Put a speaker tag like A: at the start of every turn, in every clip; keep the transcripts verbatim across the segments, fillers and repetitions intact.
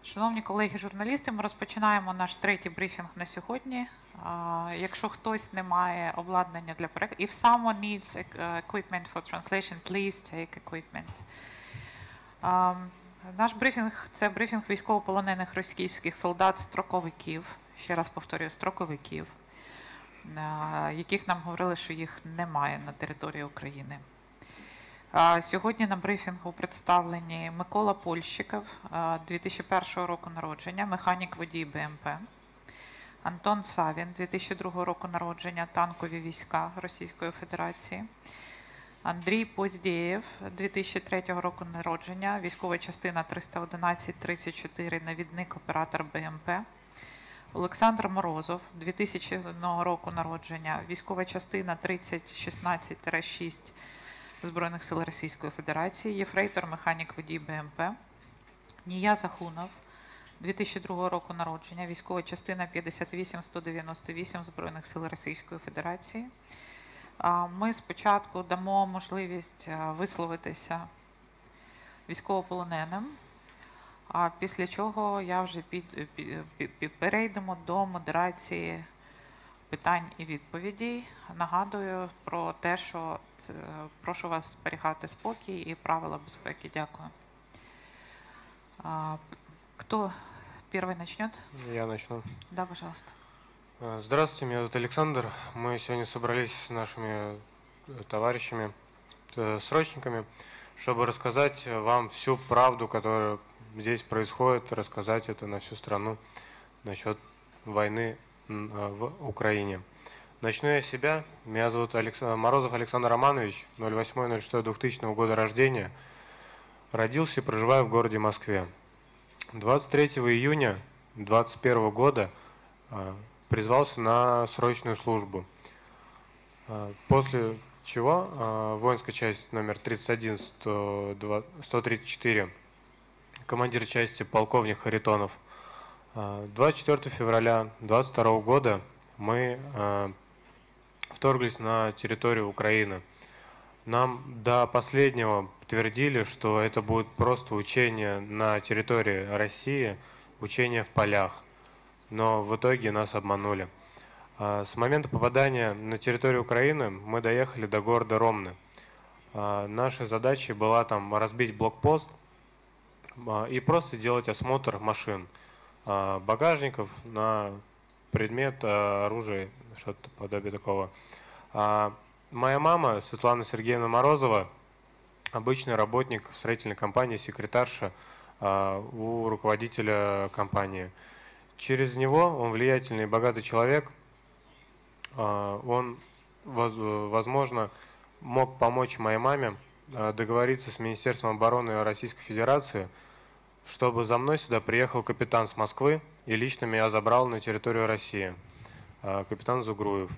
A: Шановні колеги-журналісти, ми розпочинаємо наш третій брифінг на сьогодні. Якщо хтось не має обладнання для перекладу, if someone needs equipment for translation, please take equipment. Наш брифінг – це брифінг військовополонених російських солдат-строковиків, ще раз повторюю, строковиків, яких нам говорили, що їх немає на території України. Сьогодні на брифінгу представлені Микола Польщиков, дві тисячі першого року народження, механік водій БМП, Антон Савін, дві тисячі другого року народження, танкові війська Російської Федерації, Андрій Поздєєв, дві тисячі третього року народження, військова частина триста одинадцять тридцять чотири, навідник оператор БМП, Олександр Морозов, дві тисячі року народження, військова частина тридцять шістнадцять шість, Збройних сил Російської Федерації, єфрейтор, механік водій БМП, Нія Захунов, дві тисячі другого року народження, військова частина п'ятдесят вісім сто дев'яносто вісім Збройних сил Російської Федерації. Ми спочатку дамо можливість висловитися військовополоненим, а після чого я вже під, під, під, перейдемо до модерації питань і відповідей. Нагадую про те, що прошу вас зберігати спокій і правила безпеки. Дякую. Кто первый начнет?
B: Я начну.
A: Да, пожалуйста.
B: Здравствуйте, меня зовут Александр. Мы сегодня собрались с нашими товарищами, срочниками, чтобы рассказать вам всю правду, которая здесь происходит, рассказать это на всю страну насчет войны в Украине. Начну я с себя. Меня зовут Александр, Морозов Александр Романович, ноль восьмое ноль шестое двухтысячного года рождения. Родился и проживаю в городе Москве. двадцать третьего июня двадцать первого года призвался на срочную службу. После чего воинская часть номер тридцать один сто тридцать четыре, командир части полковник Харитонов. двадцать четвёртого февраля двадцать второго года мы э, вторглись на территорию Украины. Нам до последнего твердили, что это будет просто учение на территории России, учение в полях. Но в итоге нас обманули. Э, с момента попадания на территорию Украины мы доехали до города Ромны. Э, нашей задачей была там разбить блокпост э, и просто делать осмотр машин, багажников на предмет оружия, что-то подобие такого. Моя мама, Светлана Сергеевна Морозова, обычный работник в строительной компании, секретарша у руководителя компании. Через него, он влиятельный и богатый человек, он, возможно, мог помочь моей маме договориться с Министерством обороны Российской Федерации, чтобы за мной сюда приехал капитан с Москвы и лично меня забрал на территорию России, капитан Зугруев.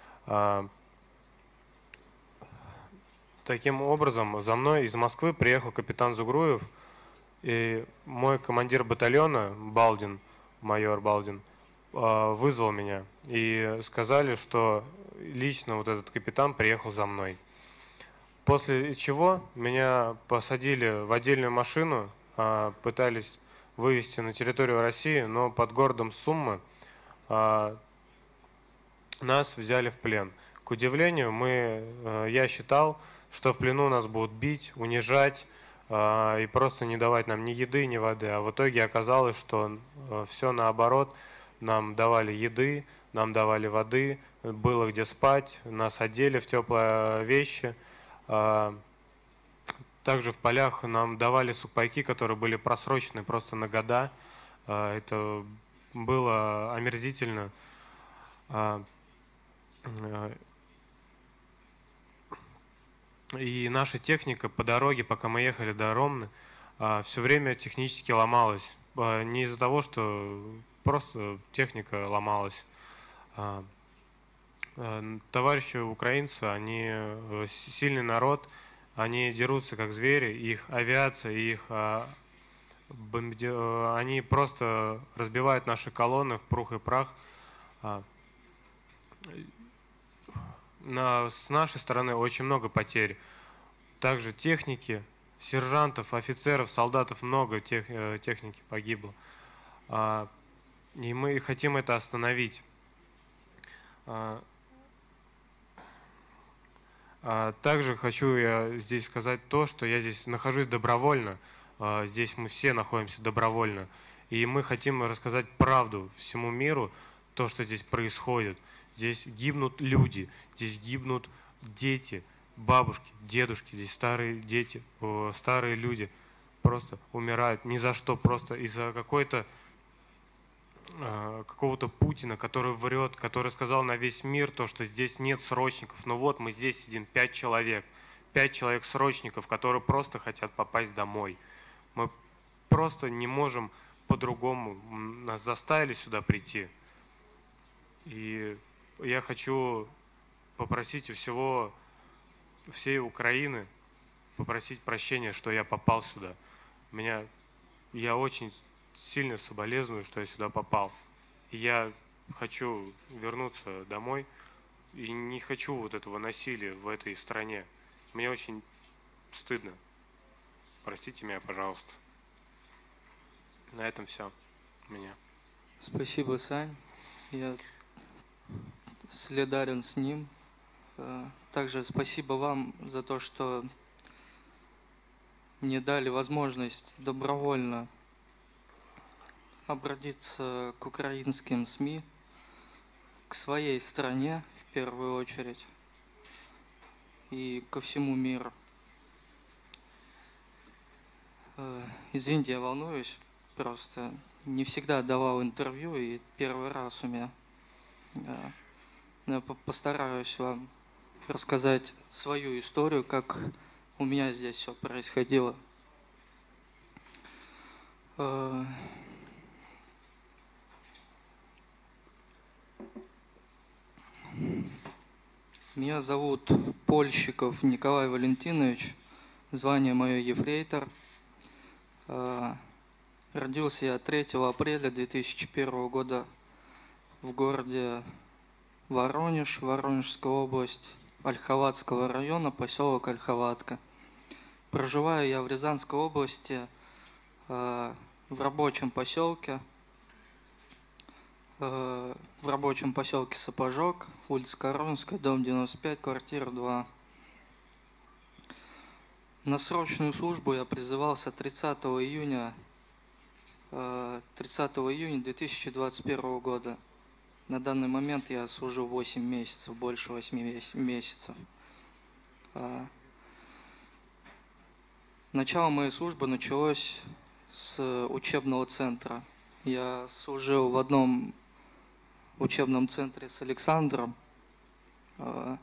B: Таким образом, за мной из Москвы приехал капитан Зугруев, и мой командир батальона, Балдин, майор Балдин, вызвал меня и сказали, что лично вот этот капитан приехал за мной. После чего меня посадили в отдельную машину, пытались вывести на территорию России, но под городом Суммы а, нас взяли в плен. К удивлению, мы, я считал, что в плену нас будут бить, унижать а, и просто не давать нам ни еды, ни воды. А в итоге оказалось, что а, все наоборот. Нам давали еды, нам давали воды, было где спать, нас одели в теплые вещи. А, Также в полях нам давали сухпайки, которые были просрочены просто на года. Это было омерзительно. И наша техника по дороге, пока мы ехали до Ромны, все время технически ломалась. Не из-за того, что просто техника ломалась. Товарищи украинцы, они сильный народ. Они дерутся как звери, их авиация, их, а, бомби... они просто разбивают наши колонны в прух и прах. А, на... С нашей стороны очень много потерь. Также техники, сержантов, офицеров, солдатов много тех... техники погибло. А, И мы хотим это остановить. А, а Также хочу я здесь сказать то, что я здесь нахожусь добровольно. А, Здесь мы все находимся добровольно. И мы хотим рассказать правду всему миру, то, что здесь происходит. Здесь гибнут люди, здесь гибнут дети, бабушки, дедушки, здесь старые дети, о, старые люди просто умирают ни за что, просто из-за какой-то э, какого-то Путина, который врет, который сказал на весь мир то, что здесь нет срочников. Но вот мы здесь сидим, пять человек, пять человек срочников, которые просто хотят попасть домой. Мы просто не можем по-другому, нас заставили сюда прийти. И я хочу попросить у всего, всей Украины, попросить прощения, что я попал сюда. Меня, я очень сильно соболезную, что я сюда попал. И я хочу вернуться домой и не хочу вот этого насилия в этой стране. Мне очень стыдно. Простите меня, пожалуйста. На этом все у меня.
C: Спасибо, Сань. Я солидарен с ним. Э, Также спасибо вам за то, что мне дали возможность добровольно обратиться к украинским СМИ, к своей стране в первую очередь и ко всему миру. Э, Извините, я волнуюсь, просто не всегда давал интервью, и первый раз у меня. Э, но я по- постараюсь вам рассказать свою историю, как у меня здесь все происходило. Э, Меня зовут Польщиков Николай Валентинович, звание мое ефрейтор. Э, Родился я третьего апреля две тысячи первого года в городе Воронеж, Воронежская область, Ольховатского района, поселок Ольховатка. Проживаю я в Рязанской области, э, в рабочем поселке, э, в рабочем поселке Сапожок, улица Коронская, дом девяносто пять, квартира два. На срочную службу я призывался тридцатого июня, э, тридцатого июня две тысячи двадцать первого года. На данный момент я служу восемь месяцев, больше восьми месяцев. Э, Начало моей службы началось с учебного центра. Я служил в одном учебном центре с Александром, э,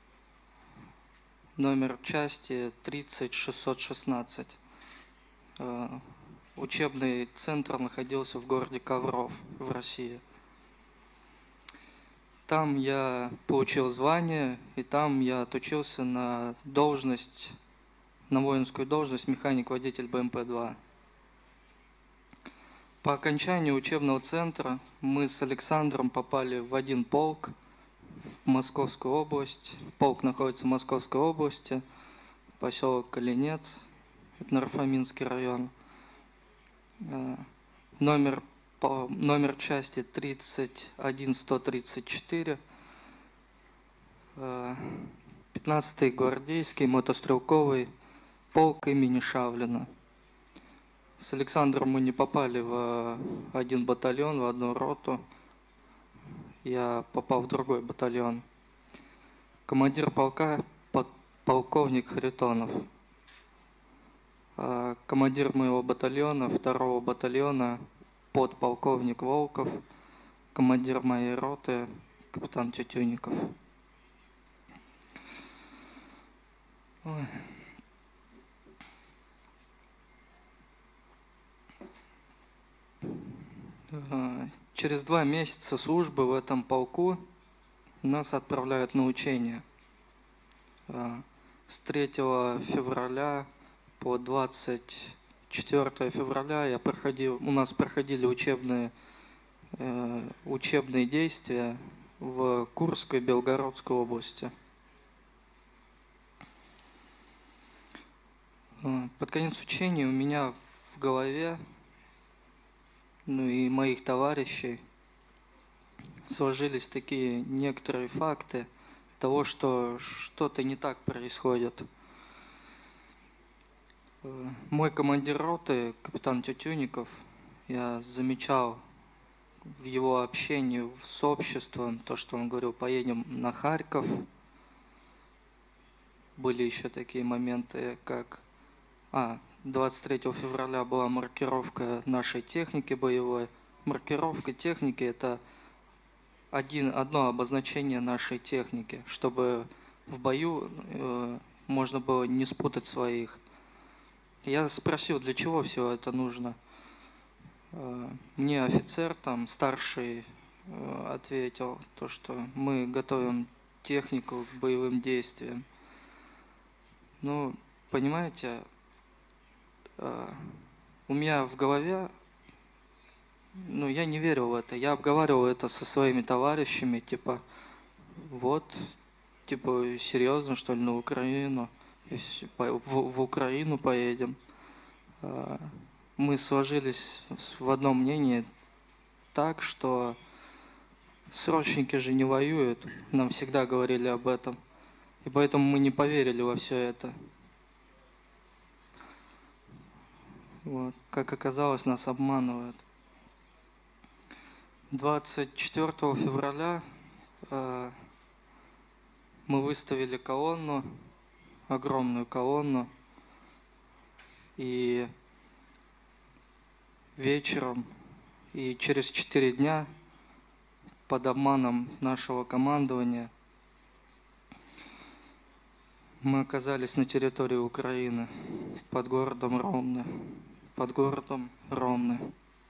C: номер части тридцать шестьсот шестнадцать. Э, Учебный центр находился в городе Ковров в России. Там я получил звание, и там я отучился на должность, на воинскую должность механик-водитель бэ эм пэ два. По окончании учебного центра мы с Александром попали в один полк в Московскую область. Полк находится в Московской области, поселок Калинец, это Нарфаминский район. Э, Номер, по- номер части тридцать один сто тридцать четыре. Э, пятнадцатый гвардейский мотострелковый полк имени Шавлина. С Александром мы не попали в один батальон, в одну роту. Я попал в другой батальон. Командир полка под- полковник Харитонов. А командир моего батальона, второго батальона, подполковник Волков. Командир моей роты, капитан Тютюнников. Ой. А, Через два месяца службы в этом полку нас отправляют на учения. А, С третьего февраля по двадцать четвёртое февраля я проходил, у нас проходили учебные, э, учебные действия в Курской и Белгородской области. А, Под конец учения у меня в голове ну и моих товарищей сложились такие некоторые факты того, что что-то не так происходит. Э, Мой командир роты, капитан Тютюников, я замечал в его общении с обществом, то, что он говорил, поедем на Харьков. Были еще такие моменты, как... А, двадцать третьего февраля была маркировка нашей техники боевой. Маркировка техники – это один, одно обозначение нашей техники, чтобы в бою э, можно было не спутать своих. Я спросил, для чего все это нужно. Э, мне офицер, там, старший, э, ответил, то, что мы готовим технику к боевым действиям. Ну, понимаете, э, у меня в голове, ну, я не верил в это. Я обговаривал это со своими товарищами, типа, вот, типа, серьезно, что ли, на Украину, Если по- в, в Украину поедем. Э, Мы сложились в одном мнении так, что срочники же не воюют, нам всегда говорили об этом. И поэтому мы не поверили во все это. Вот. Как оказалось, нас обманывают. двадцать четвёртого февраля э, мы выставили колонну, огромную колонну, и вечером, и через четыре дня под обманом нашего командования мы оказались на территории Украины, под городом Ромны. Под городом Ромны.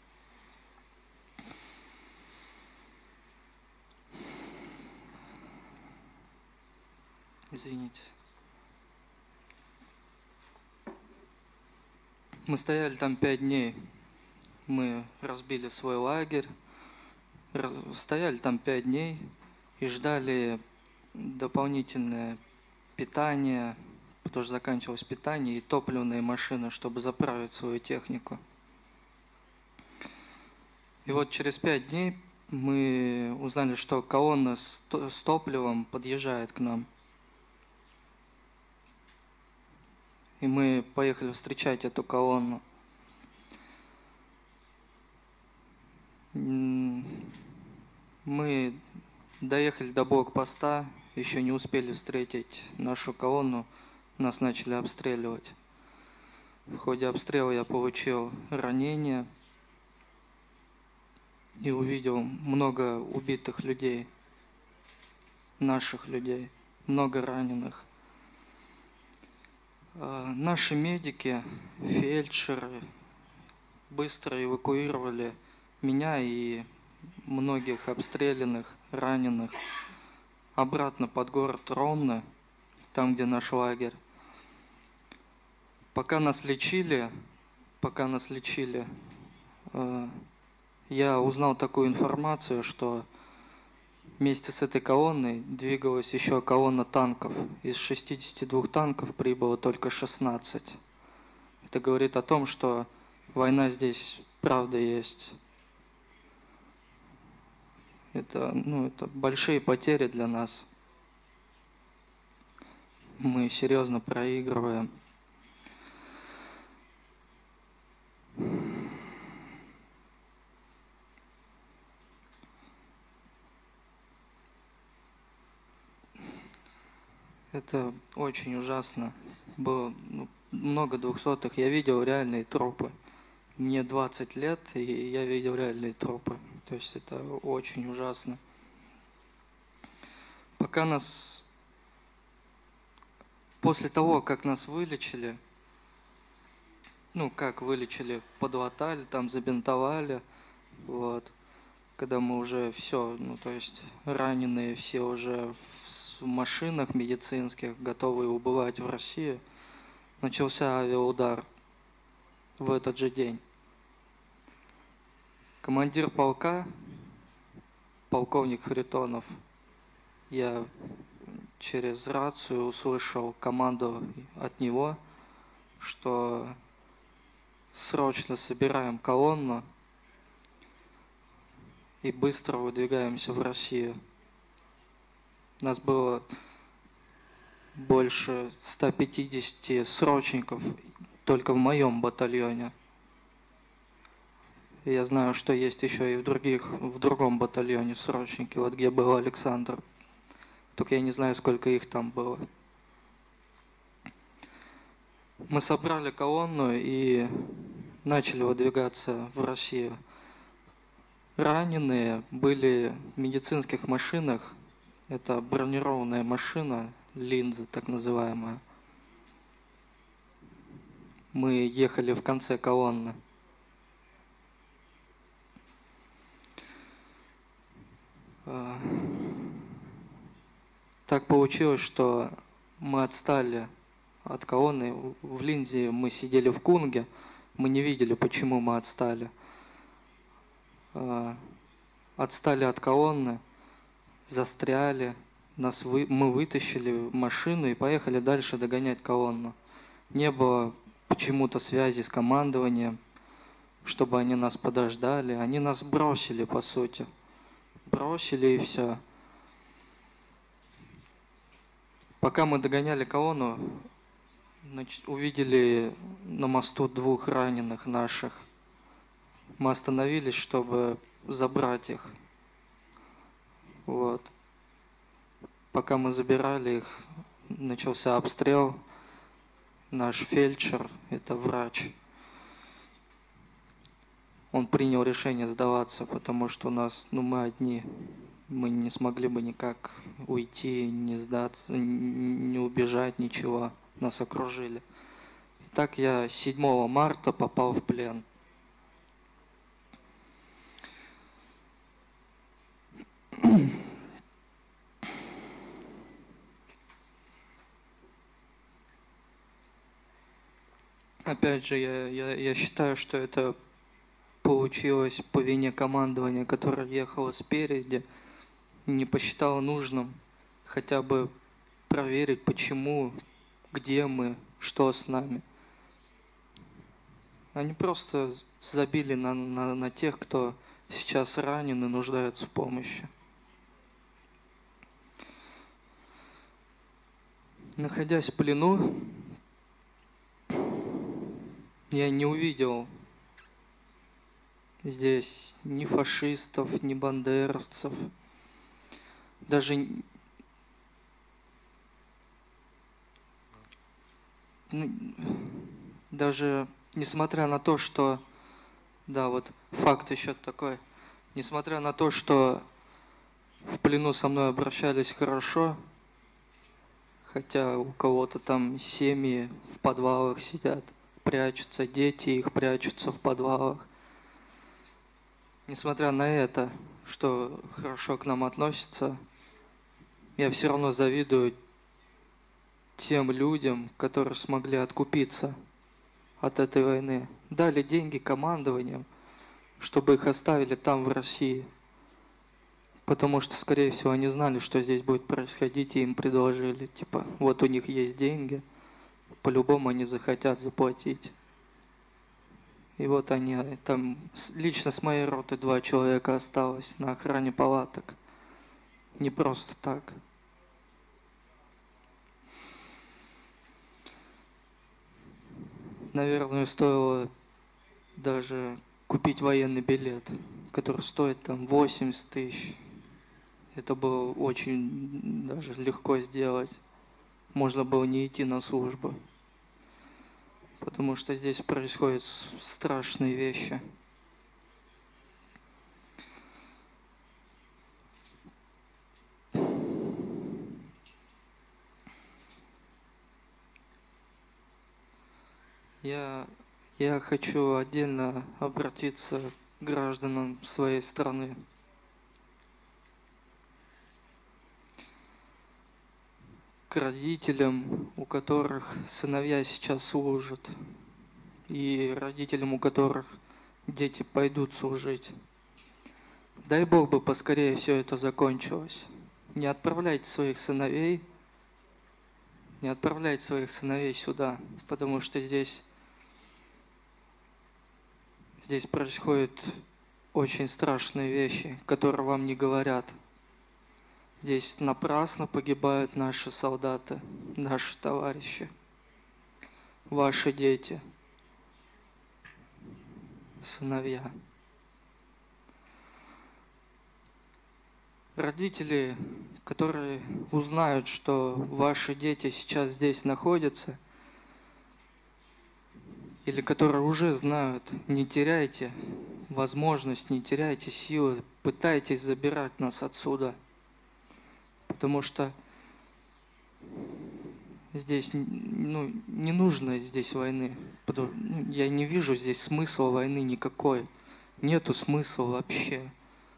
C: Извините. Мы стояли там пять дней. Мы разбили свой лагерь, раз- стояли там пять дней и ждали дополнительное питание, потому что заканчивалось питание, и топливные машины, чтобы заправить свою технику. И вот через пять дней мы узнали, что колонна с то- с топливом подъезжает к нам. И мы поехали встречать эту колонну. М, Мы доехали до блокпоста, еще не успели встретить нашу колонну, нас начали обстреливать. В ходе обстрела я получил ранение и увидел много убитых людей, наших людей, много раненых. А, Наши медики, фельдшеры быстро эвакуировали меня и многих обстрелянных, раненых обратно под город Ромны, там, где наш лагерь. Пока нас лечили, пока нас лечили, э, я узнал такую информацию, что вместе с этой колонной двигалась еще колонна танков. Из шестидесяти двух танков прибыло только шестнадцать. Это говорит о том, что война здесь правда есть. Это, ну, это большие потери для нас. Мы серьезно проигрываем. Это очень ужасно. Было ну, много двухсотых. Я видел реальные трупы. Мне двадцать лет, и я видел реальные трупы. То есть это очень ужасно. Пока нас... После того, как нас вылечили, ну, как вылечили, подлатали, там забинтовали, вот, когда мы уже все, ну, то есть раненые все уже в машинах медицинских, готовые убывать в Россию, начался авиаудар в этот же день. Командир полка, полковник Харитонов, я через рацию услышал команду от него, что срочно собираем колонну и быстро выдвигаемся в Россию. Нас было больше ста пятидесяти срочников только в моем батальоне. И я знаю, что есть еще и в других, в другом батальоне срочники, вот где был Александр. Только я не знаю, сколько их там было. Мы собрали колонну и начали выдвигаться в Россию. Раненые были в медицинских машинах. Это бронированная машина, линза так называемая. Мы ехали в конце колонны. Так получилось, что мы отстали от колонны. В Линзе мы сидели в Кунге. Мы не видели, почему мы отстали. Отстали от колонны, застряли. Нас вы, мы вытащили в машину и поехали дальше догонять колонну. Не было почему-то связи с командованием, чтобы они нас подождали. Они нас бросили, по сути. Бросили и все. Пока мы догоняли колонну, увидели на мосту двух раненых наших. Мы остановились, чтобы забрать их. Вот. Пока мы забирали их, начался обстрел. Наш фельдшер, это врач, он принял решение сдаваться, потому что у нас, ну, мы одни. Мы не смогли бы никак уйти, не сдаться, не убежать, ничего. Нас окружили. Итак, я седьмого марта попал в плен. Опять же, я, я, я считаю, что это получилось по вине командования, которое ехало спереди, не посчитало нужным хотя бы проверить, почему, где мы, что с нами. Они просто забили на, на, на тех, кто сейчас ранен и нуждается в помощи. Находясь в плену, я не увидел здесь ни фашистов, ни бандеровцев. Даже, даже несмотря на то, что, да, вот факт еще такой, несмотря на то, что в плену со мной обращались хорошо, хотя у кого-то там семьи в подвалах сидят, прячутся, дети их прячутся в подвалах. Несмотря на это, что хорошо к нам относятся, я все равно завидую тем людям, которые смогли откупиться от этой войны. Дали деньги командованию, чтобы их оставили там, в России. Потому что, скорее всего, они знали, что здесь будет происходить, и им предложили, типа, вот у них есть деньги, по-любому они захотят заплатить. И вот они, там лично с моей роты два человека осталось на охране палаток. Не просто так. Наверное, стоило даже купить военный билет, который стоит там восемьдесят тысяч. Это было очень даже легко сделать. Можно было не идти на службу. Потому что здесь происходят страшные вещи. Я, я хочу отдельно обратиться к гражданам своей страны. К родителям, у которых сыновья сейчас служат, и родителям, у которых дети пойдут служить. Дай Бог бы поскорее все это закончилось. Не отправляйте своих сыновей, не отправляйте своих сыновей сюда, потому что здесь, здесь происходит очень страшные вещи, которые вам не говорят. Здесь напрасно погибают наши солдаты, наши товарищи, ваши дети, сыновья. Родители, которые узнают, что ваши дети сейчас здесь находятся, или которые уже знают, не теряйте возможность, не теряйте силы, пытайтесь забирать нас отсюда. Потому что здесь ну, не нужно здесь войны. Я не вижу здесь смысла войны никакой. Нету смысла вообще.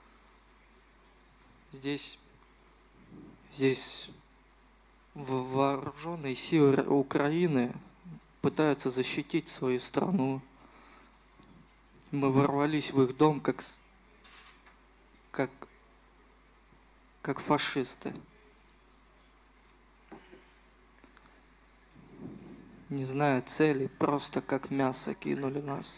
C: Здесь, здесь вооруженные силы Украины пытаются защитить свою страну. Мы ворвались в их дом как, как, как фашисты. Не зная цели, просто как мясо кинули нас.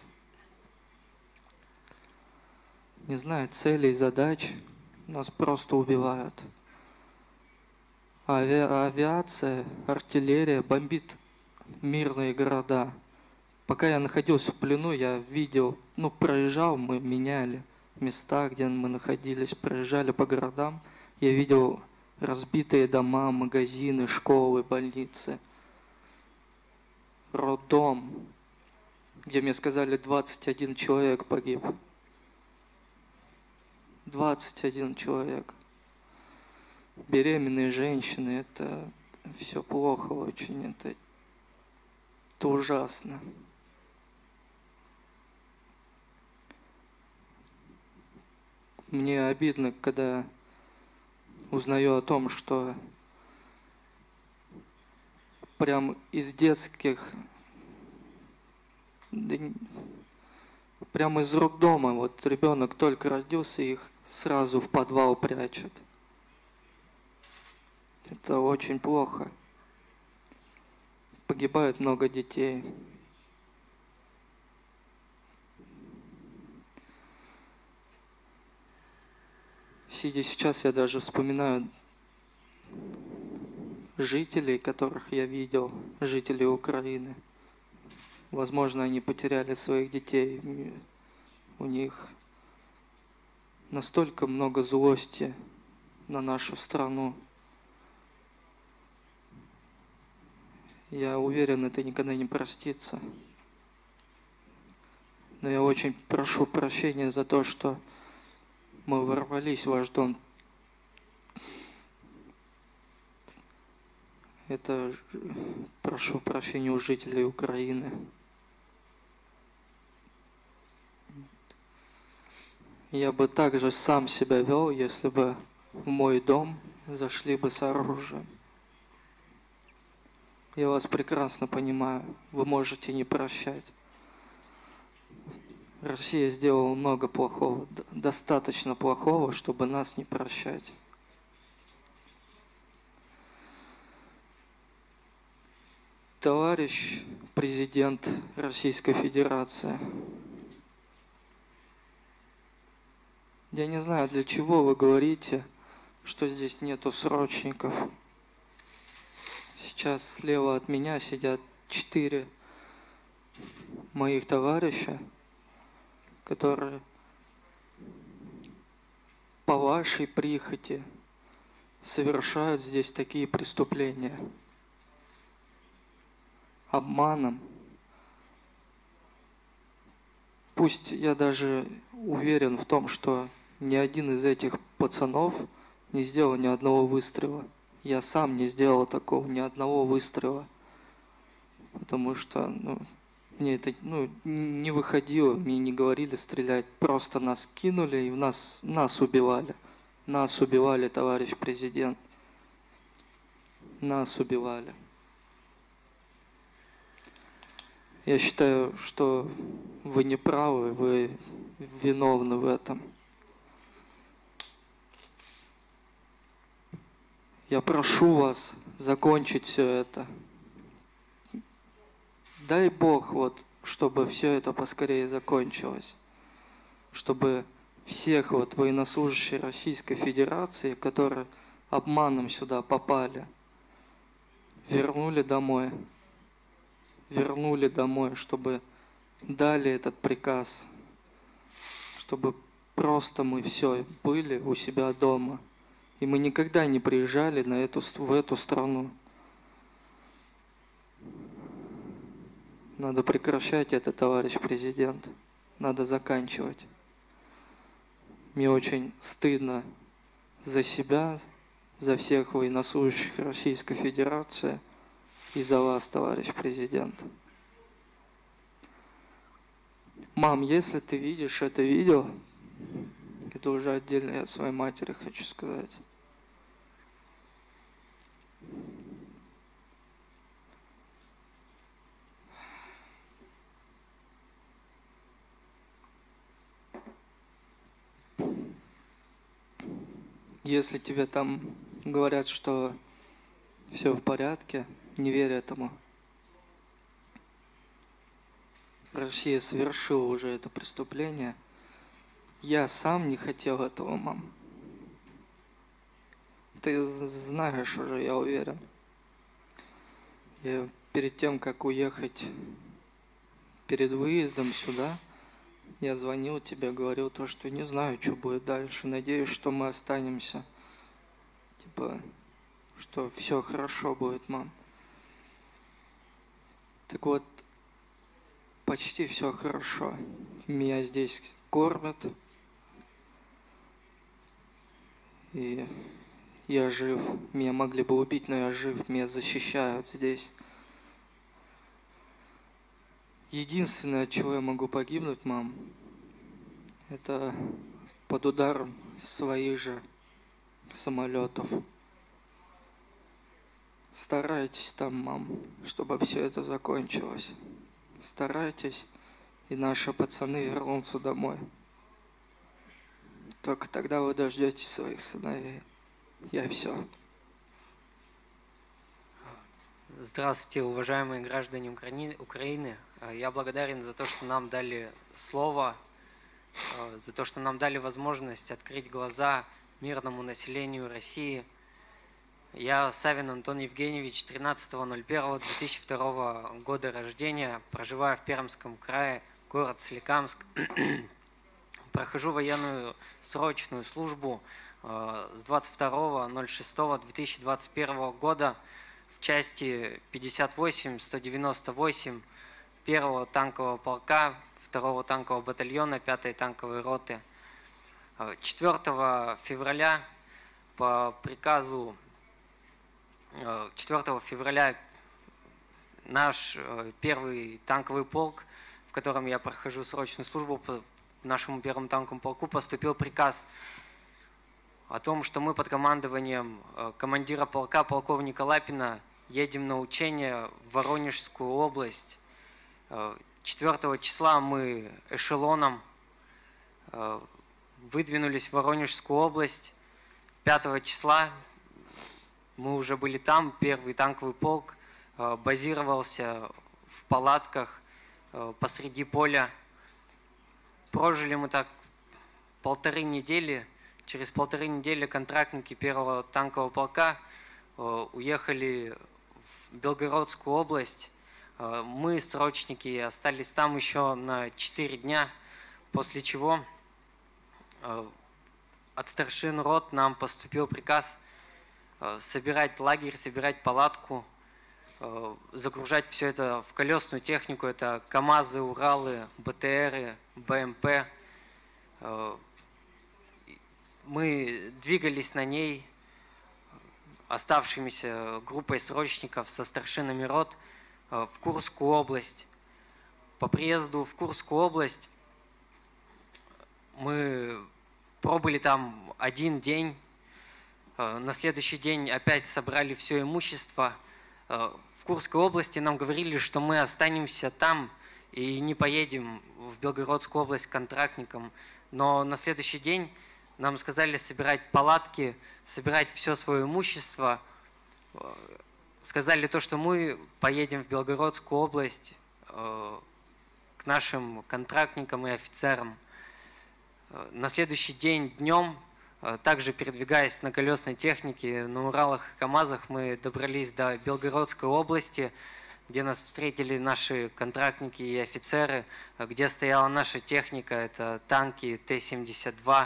C: Не зная целей и задач, нас просто убивают. Ави... Авиация, артиллерия бомбит мирные города. Пока я находился в плену, я видел, ну, проезжал, мы меняли места, где мы находились, проезжали по городам. Я видел разбитые дома, магазины, школы, больницы, роддом, где мне сказали, двадцать один человек погиб. двадцать один человек. Беременные женщины, это все плохо очень, это, это ужасно. Мне обидно, когда узнаю о том, что прям из детских, прямо из роддома, вот ребенок только родился, их сразу в подвал прячут. Это очень плохо. Погибает много детей. Сидя сейчас, я даже вспоминаю жителей, которых я видел, жителей Украины. Возможно, они потеряли своих детей. У них настолько много злости на нашу страну. Я уверен, это никогда не простится. Но я очень прошу прощения за то, что мы ворвались в ваш дом. Это прошу прощения у жителей Украины. Я бы также сам себя вел, если бы в мой дом зашли бы с оружием. Я вас прекрасно понимаю, вы можете не прощать. Россия сделала много плохого, достаточно плохого, чтобы нас не прощать. Товарищ президент Российской Федерации, я не знаю, для чего вы говорите, что здесь нету срочников. Сейчас слева от меня сидят четыре моих товарища, которые по вашей прихоти совершают здесь такие преступления. Обманом. Пусть я даже уверен в том, что ни один из этих пацанов не сделал ни одного выстрела. Я сам не сделал такого, ни одного выстрела. Потому что, ну, мне это ну, не выходило, мне не говорили стрелять. Просто нас кинули и нас, нас убивали. Нас убивали, товарищ президент. Нас убивали. Я считаю, что вы не правы, вы виновны в этом. Я прошу вас закончить все это. Дай Бог, вот, чтобы все это поскорее закончилось. Чтобы всех вот военнослужащих Российской Федерации, которые обманом сюда попали, вернули домой. Вернули домой, чтобы дали этот приказ, чтобы просто мы все были у себя дома. И мы никогда не приезжали на эту, в эту страну. Надо прекращать это, товарищ президент. Надо заканчивать. Мне очень стыдно за себя, за всех военнослужащих Российской Федерации и за вас, товарищ президент. Мам, если ты видишь это видео, это уже отдельно я своей матери хочу сказать. Если тебе там говорят, что все в порядке, не верь этому. Россия совершила уже это преступление. Я сам не хотел этого, мам. Ты знаешь уже, я уверен. Я перед тем, как уехать, перед выездом сюда, я звонил тебе, говорил то, что не знаю, что будет дальше. Надеюсь, что мы останемся. Типа, что все хорошо будет, мам. Так вот, почти все хорошо. Меня здесь кормят. И я жив. Меня могли бы убить, но я жив. Меня защищают здесь. Единственное, от чего я могу погибнуть, мам, это под ударом своих же самолетов. Старайтесь там, мам, чтобы все это закончилось. Старайтесь, и наши пацаны вернутся домой. Только тогда вы дождетесь своих сыновей. Я все.
D: Здравствуйте, уважаемые граждане Украины. Украины. Я благодарен за то, что нам дали слово, за то, что нам дали возможность открыть глаза мирному населению России. Я Савин Антон Евгеньевич, тринадцатого ноль первого две тысячи второго года рождения, проживаю в Пермском крае, город Соликамск. Прохожу военную срочную службу с двадцать второго ноль шестого две тысячи двадцать первого года в части пятьдесят восемь сто девяносто восемь первого танкового полка, второго танкового батальона, пятой танковой роты. четвёртого февраля по приказу четвёртого февраля наш первый танковый полк, в котором я прохожу срочную службу, по нашему первому танковому полку поступил приказ о том, что мы под командованием командира полка полковника Лапина едем на учение в Воронежскую область. четвёртого числа мы эшелоном выдвинулись в Воронежскую область. пятого числа мы уже были там, первый танковый полк базировался в палатках посреди поля. Прожили мы так полторы недели. Через полторы недели контрактники первого танкового полка уехали в Белгородскую область. Мы, срочники, остались там еще на четыре дня, после чего от старшин рот нам поступил приказ собирать лагерь, собирать палатку, загружать все это в колесную технику. Это КАМАЗы, Уралы, БТРы, БМП. Мы двигались на ней оставшимися группой срочников со старшинами рот в Курскую область. По приезду в Курскую область мы пробыли там один день. На следующий день опять собрали все имущество. В Курской области нам говорили, что мы останемся там и не поедем в Белгородскую область контрактникам. Но на следующий день нам сказали собирать палатки, собирать все свое имущество. Сказали то, что мы поедем в Белгородскую область к нашим контрактникам и офицерам. На следующий день днем, также передвигаясь на колесной технике, на Уралах и КАМАЗах, мы добрались до Белгородской области, где нас встретили наши контрактники и офицеры, где стояла наша техника, это танки Т семьдесят два.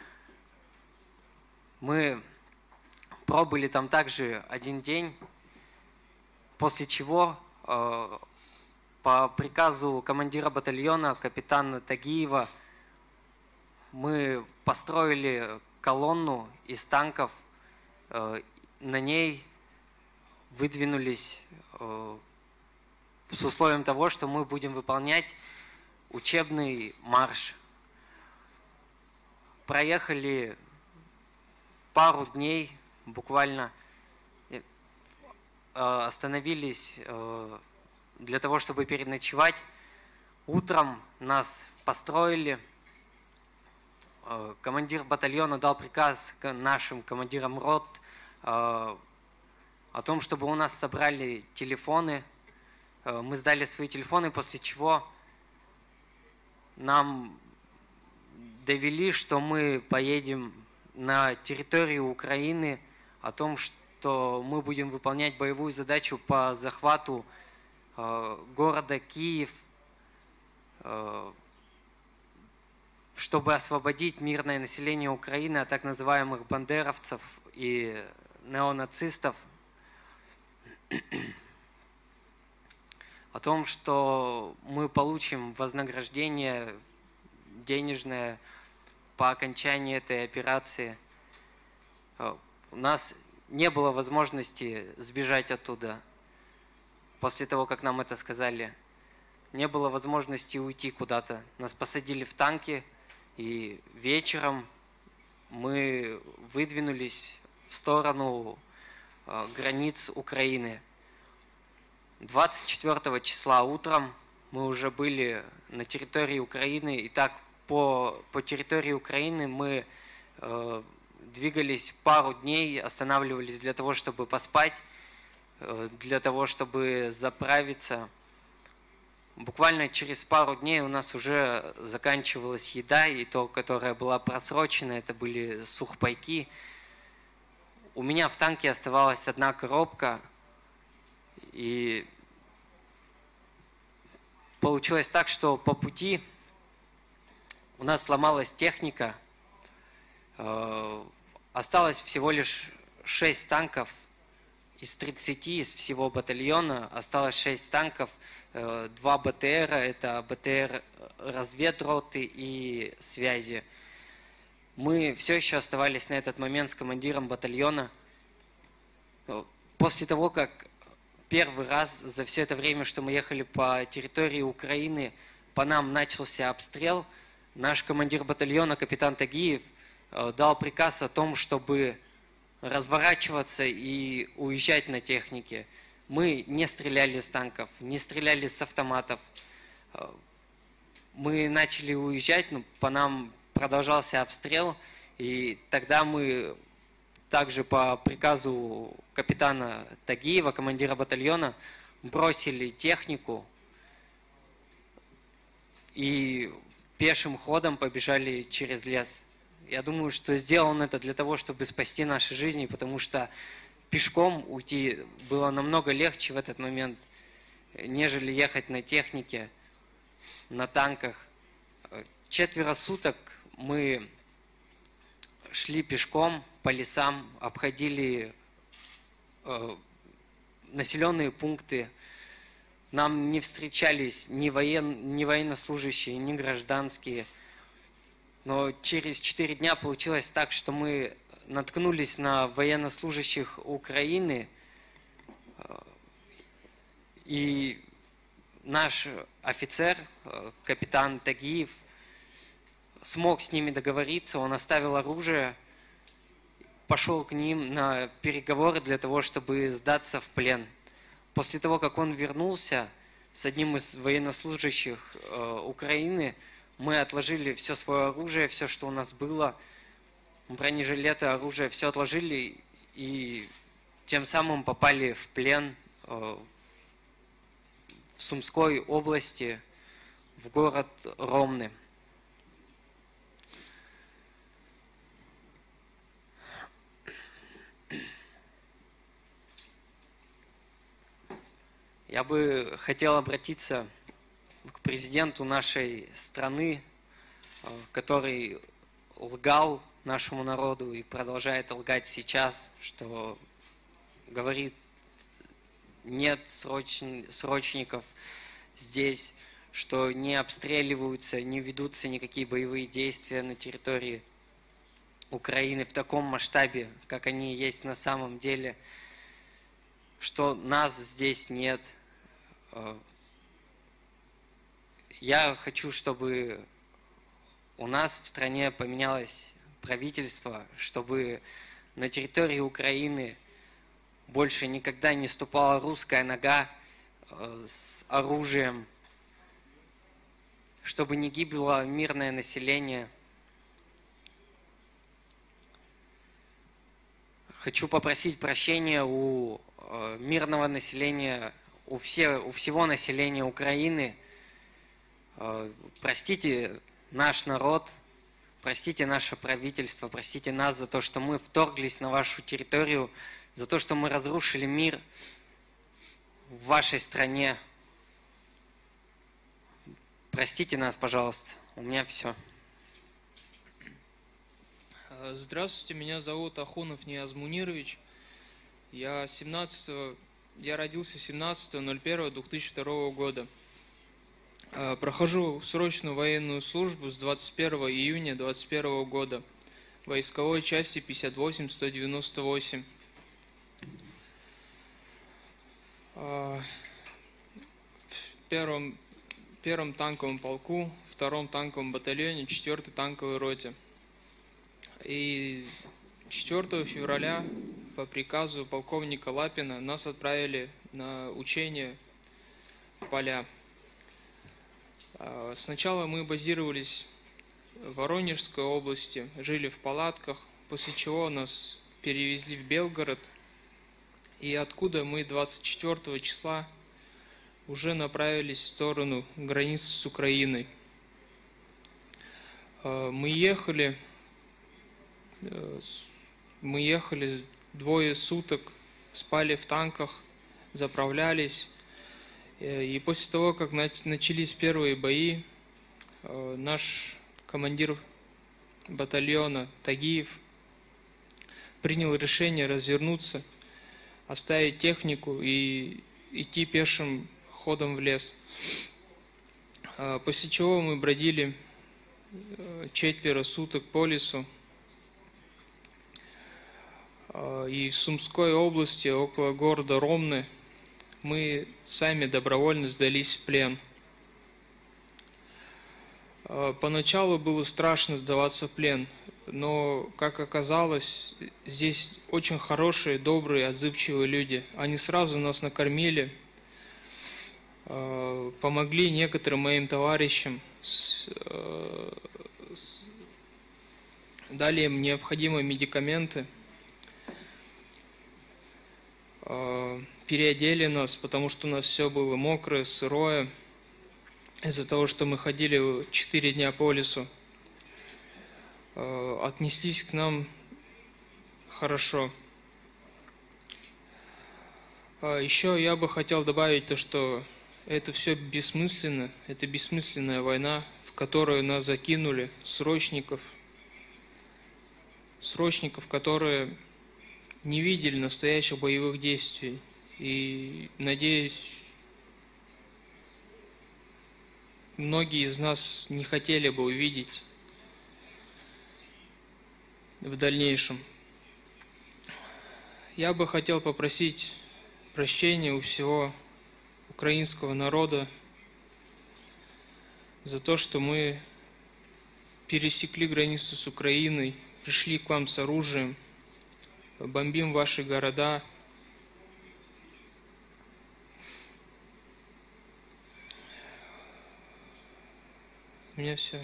D: Мы пробыли там также один день, после чего по приказу командира батальона, капитана Тагиева, мы построили колонну из танков, на ней выдвинулись с условием того, что мы будем выполнять учебный марш. Проехали пару дней, буквально остановились для того, чтобы переночевать. Утром нас построили. Командир батальона дал приказ нашим командирам рот о том, чтобы у нас собрали телефоны. Мы сдали свои телефоны, после чего нам довели, что мы поедем на территорию Украины, о том, что мы будем выполнять боевую задачу по захвату города Киев, чтобы освободить мирное население Украины от так называемых бандеровцев и неонацистов, о том, что мы получим вознаграждение денежное по окончании этой операции. У нас не было возможности сбежать оттуда после того, как нам это сказали. Не было возможности уйти куда-то. Нас посадили в танки, и вечером мы выдвинулись в сторону границ Украины. двадцать четвёртого числа утром мы уже были на территории Украины, и так по, по территории Украины мы э, двигались пару дней, останавливались для того, чтобы поспать, э, для того, чтобы заправиться. Буквально через пару дней у нас уже заканчивалась еда, и то, которая была просрочена, это были сухпайки. У меня в танке оставалась одна коробка, и получилось так, что по пути у нас сломалась техника. Осталось всего лишь шесть танков из тридцати, из всего батальона. Осталось шесть танков, два БТРа, это БТР разведроты и связи. Мы все еще оставались на этот момент с командиром батальона. После того, как первый раз за все это время, что мы ехали по территории Украины, по нам начался обстрел, наш командир батальона, капитан Тагиев, дал приказ о том, чтобы разворачиваться и уезжать на технике. Мы не стреляли с танков, не стреляли с автоматов. Мы начали уезжать, но по нам продолжался обстрел, и тогда мы также по приказу капитана Тагиева, командира батальона, бросили технику и пешим ходом побежали через лес. Я думаю, что сделал он это для того, чтобы спасти наши жизни, потому что пешком уйти было намного легче в этот момент, нежели ехать на технике, на танках. Четверо суток мы шли пешком по лесам, обходили э, населенные пункты. Нам не встречались ни, воен, ни военнослужащие, ни гражданские. Но через четыре дня получилось так, что мы наткнулись на военнослужащих Украины, и наш офицер, капитан Тагиев, смог с ними договориться, он оставил оружие, пошел к ним на переговоры для того, чтобы сдаться в плен. После того, как он вернулся с одним из военнослужащих э, Украины, мы отложили все свое оружие, все, что у нас было, бронежилеты, оружие, все отложили и тем самым попали в плен э, в Сумской области, в город Ромны. Я бы хотел обратиться к президенту нашей страны, который лгал нашему народу и продолжает лгать сейчас, что говорит, нет срочн... срочников здесь, что не обстреливаются, не ведутся никакие боевые действия на территории Украины в таком масштабе, как они есть на самом деле, что нас здесь нет. Я хочу, чтобы у нас в стране поменялось правительство, чтобы на территории Украины больше никогда не ступала русская нога с оружием, чтобы не гибло мирное население. Хочу попросить прощения у мирного населения, у, все, у всего населения Украины. Простите наш народ, простите наше правительство, простите нас за то, что мы вторглись на вашу территорию, за то, что мы разрушили мир в вашей стране. Простите нас, пожалуйста. У меня все.
E: Здравствуйте, меня зовут Ахунов Нияз Мунирович. Я, семнадцатого, я родился семнадцатого ноль первого две тысячи второго года. Прохожу срочную военную службу с двадцать первого июня двадцать первого года в войсковой части пятьдесят восемь сто девяносто восемь. В первом, первом танковом полку, втором танковом батальоне, четвертой танковой роте. И четвёртого февраля по приказу полковника Лапина нас отправили на учение в поля. Сначала мы базировались в Воронежской области, жили в палатках, после чего нас перевезли в Белгород, и откуда мы двадцать четвёртого числа уже направились в сторону границы с Украиной. Мы ехали, мы ехали двое суток, спали в танках, заправлялись. И после того, как начались первые бои, наш командир батальона Тагиев принял решение развернуться, оставить технику и идти пешим ходом в лес. После чего мы бродили четверо суток по лесу. И в Сумской области, около города Ромны, мы сами добровольно сдались в плен. Поначалу было страшно сдаваться в плен, но, как оказалось, здесь очень хорошие, добрые, отзывчивые люди. Они сразу нас накормили, помогли некоторым моим товарищам, дали им необходимые медикаменты, переодели нас, потому что у нас все было мокрое, сырое, из-за того, что мы ходили четыре дня по лесу. Отнеслись к нам хорошо. Еще я бы хотел добавить то, что это все бессмысленно, это бессмысленная война, в которую нас закинули срочников, срочников, которые не видели настоящих боевых действий. И, надеюсь, многие из нас не хотели бы увидеть в дальнейшем. Я бы хотел попросить прощения у всего украинского народа за то, что мы пересекли границу с Украиной, пришли к вам с оружием, бомбим ваши города. У меня все.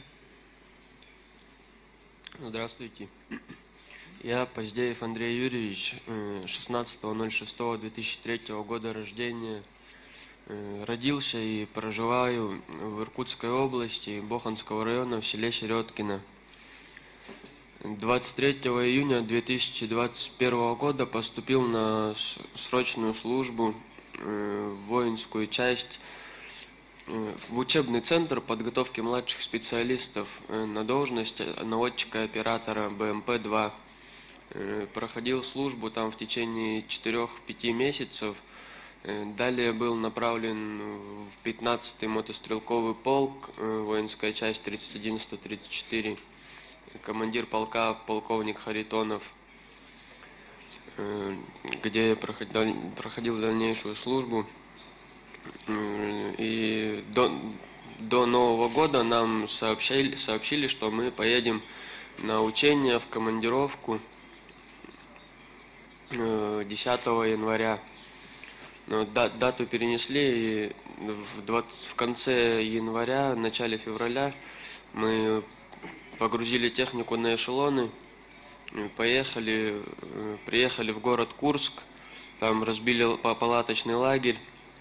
F: Здравствуйте. Я Поздеев Андрей Юрьевич, шестнадцатого ноль шестого две тысячи третьего года рождения. Родился и проживаю в Иркутской области, Боханского района, в селе Середкино. двадцать третьего июня две тысячи двадцать первого года поступил на срочную службу в воинскую часть, в учебный центр подготовки младших специалистов на должность наводчика-оператора бэ эм пэ два. Проходил службу там в течение четырёх-пяти месяцев. Далее был направлен в пятнадцатый мотострелковый полк, воинская часть тридцать один сто тридцать четыре, командир полка полковник Харитонов, где я проходил, проходил дальнейшую службу. И до, до Нового года нам сообщили, сообщили, что мы поедем на учения в командировку десятого января. Но дату перенесли, и в, двадцать, в конце января, начале февраля мы погрузили технику на эшелоны, поехали, приехали в город Курск, там разбили палаточный лагерь.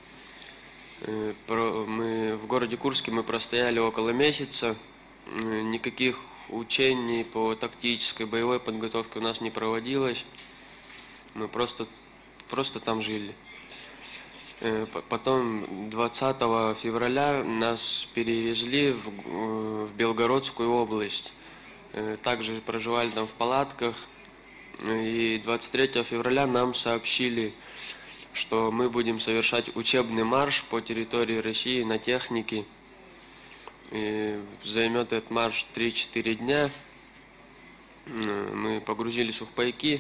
F: Мы в городе Курске мы простояли около месяца, никаких учений по тактической боевой подготовке у нас не проводилось, мы просто, просто там жили. Потом двадцатого февраля нас перевезли в, в Белгородскую область. Также проживали там в палатках. И двадцать третьего февраля нам сообщили, что мы будем совершать учебный марш по территории России на технике. И займет этот марш три-четыре дня. Мы погрузили сухпайки.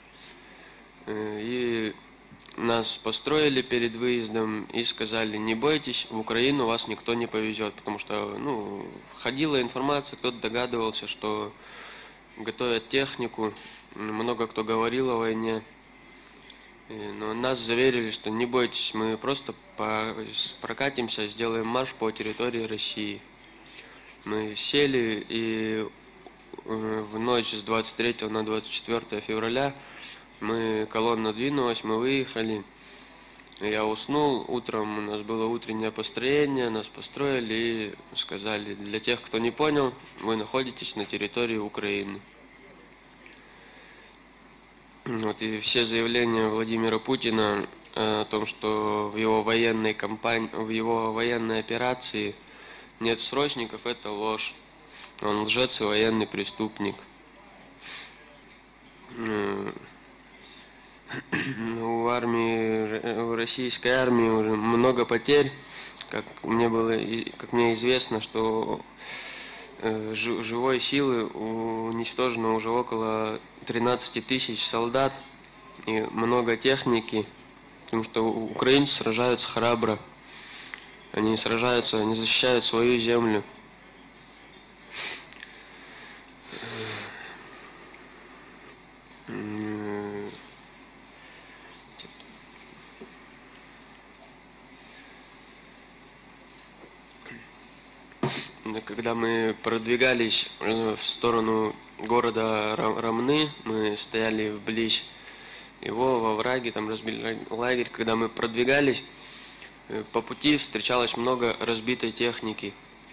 F: И нас построили перед выездом и сказали: не бойтесь, в Украину вас никто не повезет, потому что ну, ходила информация, кто-то догадывался, что готовят технику, много кто говорил о войне, но нас заверили, что не бойтесь, мы просто прокатимся, сделаем марш по территории России. Мы сели, и в ночь с двадцать третьего на двадцать четвёртое февраля мы, колонна двинулась, мы выехали. Я уснул, утром у нас было утреннее построение, нас построили и сказали: для тех, кто не понял, вы находитесь на территории Украины. Вот, и все заявления Владимира Путина о том, что в его военной кампании, в его военной операции нет срочников, это ложь. Он лжец и военный преступник. У армии, у российской армии уже много потерь, как мне было, как мне известно, что живой силы уничтожено уже около тринадцати тысяч солдат и много техники, потому что украинцы сражаются храбро, они сражаются, они защищают свою землю. Когда мы продвигались в сторону города Ромны, мы стояли вблизь его, во враге, там разбили лагерь. Когда мы продвигались, по пути встречалось много разбитой техники.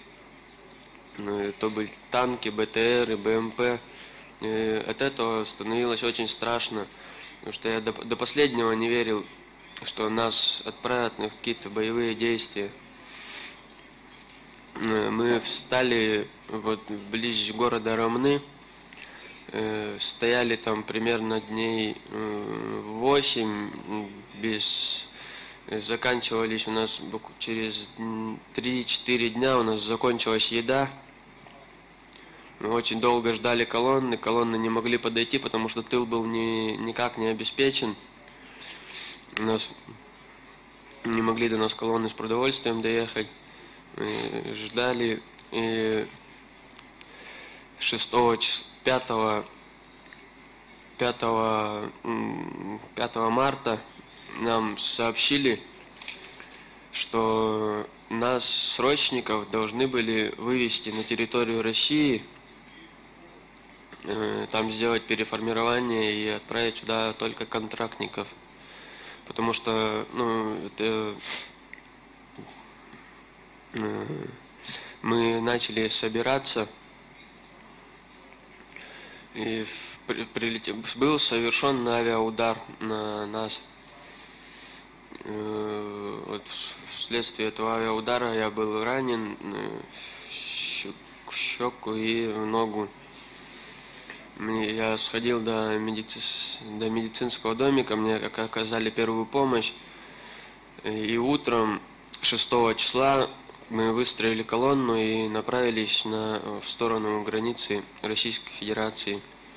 F: То были танки, бэ тэ эры, бэ эм пэ. И от этого становилось очень страшно, потому что я до, до последнего не верил, что нас отправят на какие-то боевые действия. Мы встали вот близ города Ромны, стояли там примерно дней восемь, без, заканчивались у нас через три-четыре дня, у нас закончилась еда. Мы очень долго ждали колонны, колонны не могли подойти, потому что тыл был ни, никак не обеспечен. У нас не могли до нас колонны с продовольствием доехать. Мы ждали, и шестого, пятого, пятого, пятого марта нам сообщили, что нас, срочников, должны были вывести на территорию России, там сделать переформирование и отправить сюда только контрактников, потому что ну, это, мы начали собираться, и прилетел, был совершен авиаудар на нас. Э, Вот вследствие этого авиаудара я был ранен э, в щеку и в ногу. Мне- Я сходил до, медици- до медицинского домика, мне как оказали первую помощь. И утром шестого числа мы выстроили колонну и направились на, в сторону границы Российской Федерации.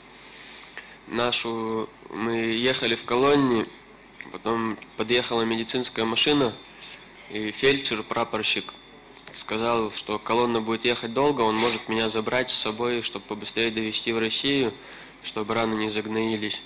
F: Нашу, мы ехали в колонне, потом подъехала медицинская машина, и фельдшер, прапорщик, сказал, что колонна будет ехать долго, он может меня забрать с собой, чтобы побыстрее довезти в Россию, чтобы раны не загноились.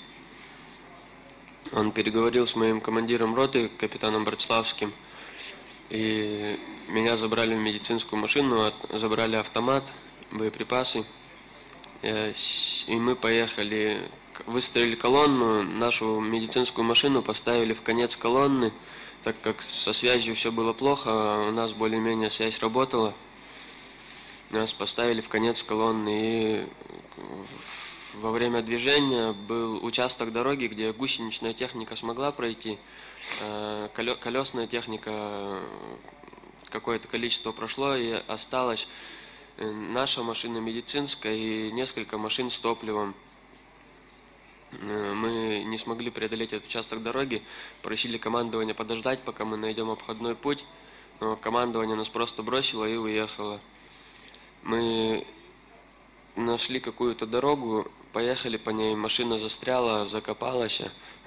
F: Он переговорил с моим командиром роты, капитаном Братславским, и меня забрали в медицинскую машину, от- забрали автомат, боеприпасы, э, с- и мы поехали, к- выстроили колонну, нашу медицинскую машину поставили в конец колонны, так как со связью все было плохо, а у нас более-менее связь работала. Нас поставили в конец колонны, и в- во время движения был участок дороги, где гусеничная техника смогла пройти, э, колё- колесная техника э, какое-то количество прошло, и осталась э, наша машина медицинская и несколько машин с топливом. Э, Мы не смогли преодолеть этот участок дороги, просили командование подождать, пока мы найдем обходной путь, но командование нас просто бросило и уехало. Мы нашли какую-то дорогу, поехали по ней, машина застряла, закопалась.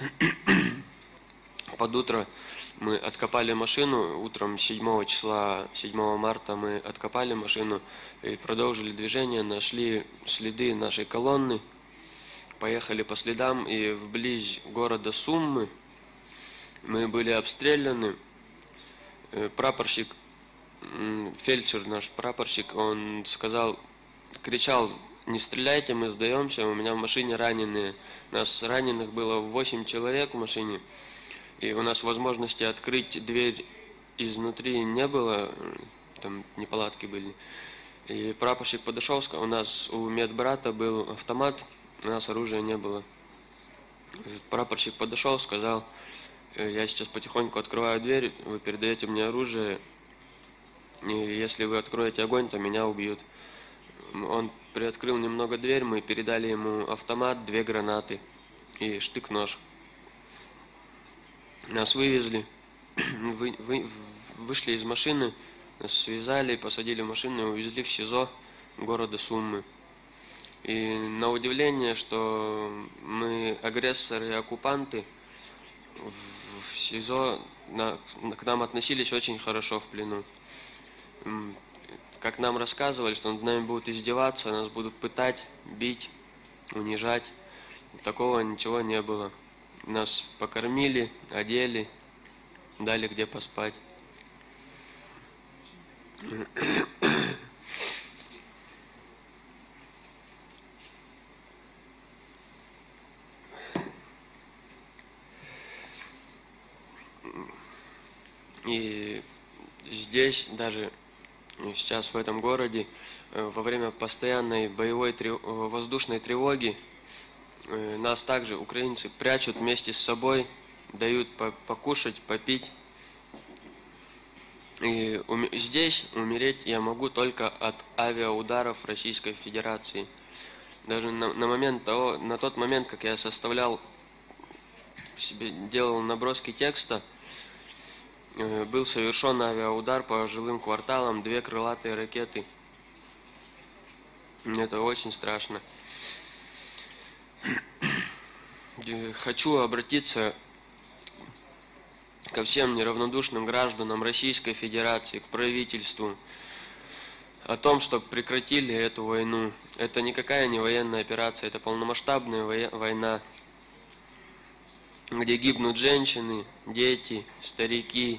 F: Под утро мы откопали машину, утром седьмого числа, седьмого марта мы откопали машину и продолжили движение, нашли следы нашей колонны, поехали по следам, и вблизь города Суммы мы были обстреляны. Э, Прапорщик, м, фельдшер наш прапорщик, он сказал, кричал: не стреляйте, мы сдаемся, у меня в машине раненые. Нас раненых было восемь человек в машине, и у нас возможности открыть дверь изнутри не было, там неполадки были. И прапорщик подошел, сказал, у нас у медбрата был автомат, у нас оружия не было. Прапорщик подошел, сказал: «Э, я сейчас потихоньку открываю дверь, вы передаете мне оружие, и если вы откроете огонь, то меня убьют. Он приоткрыл немного дверь, мы передали ему автомат, две гранаты и штык-нож. Нас вывезли, вы, вы, вышли из машины, нас связали, посадили в машину и увезли в СИЗО города Суммы. И на удивление, что мы агрессоры и оккупанты, в, в СИЗО на, к нам относились очень хорошо в плену. М, Как нам рассказывали, что над нами будут издеваться, нас будут пытать, бить, унижать. Такого ничего не было. Нас покормили, одели, дали где поспать. И здесь, даже сейчас в этом городе, э, во время постоянной боевой трев- э, воздушной тревоги, э, нас также украинцы прячут вместе с собой, дают по- покушать, попить. И уме- здесь умереть я могу только от авиаударов Российской Федерации. Даже на, на момент того, на тот момент, как я составлял себе, делал наброски текста, э, был совершен авиаудар по жилым кварталам, две крылатые ракеты. Это очень страшно. Э, Хочу обратиться ко всем неравнодушным гражданам Российской Федерации, к правительству, о том, чтобы прекратили эту войну. Это никакая не военная операция, это полномасштабная воe- война, где гибнут женщины, дети, старики.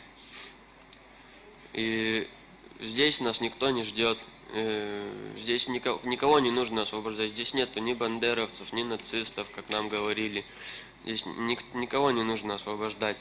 F: И здесь нас никто не ждет. Э, Здесь никого, никого не нужно освобождать. Здесь нету ни бандеровцев, ни нацистов, как нам говорили. Здесь ник- никого не нужно освобождать.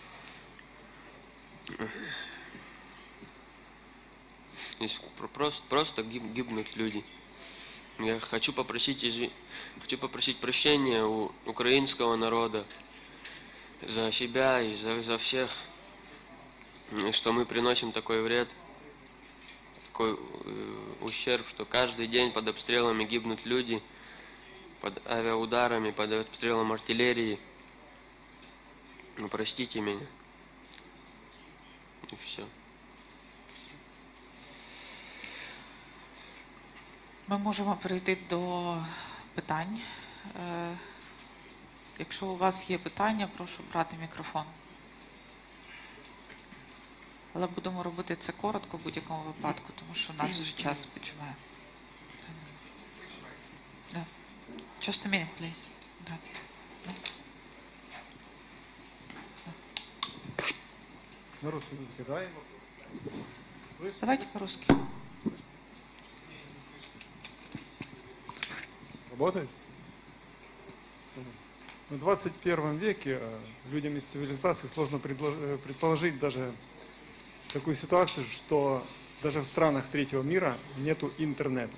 F: Здесь про- просто, просто гиб- гибнут люди. Я хочу попросить, изви- хочу попросить прощения у украинского народа за себя и за, за всех, что мы приносим такой вред, такой э, ущерб, что каждый день под обстрелами гибнут люди, под авиаударами, под обстрелом артиллерии. Ну, простите меня. І все.
A: Ми можемо перейти до питань. Е, Якщо у вас є питання, прошу брати мікрофон. Але будемо робити це коротко в будь-якому випадку, тому що у нас вже час починає. Да. Just a minute, please. Да. Да.
G: На русском языке, да? Слышь?
A: Давайте по-русски.
G: Работает? В двадцать первом веке людям из цивилизации сложно предположить даже такую ситуацию, что даже в странах третьего мира нету интернета.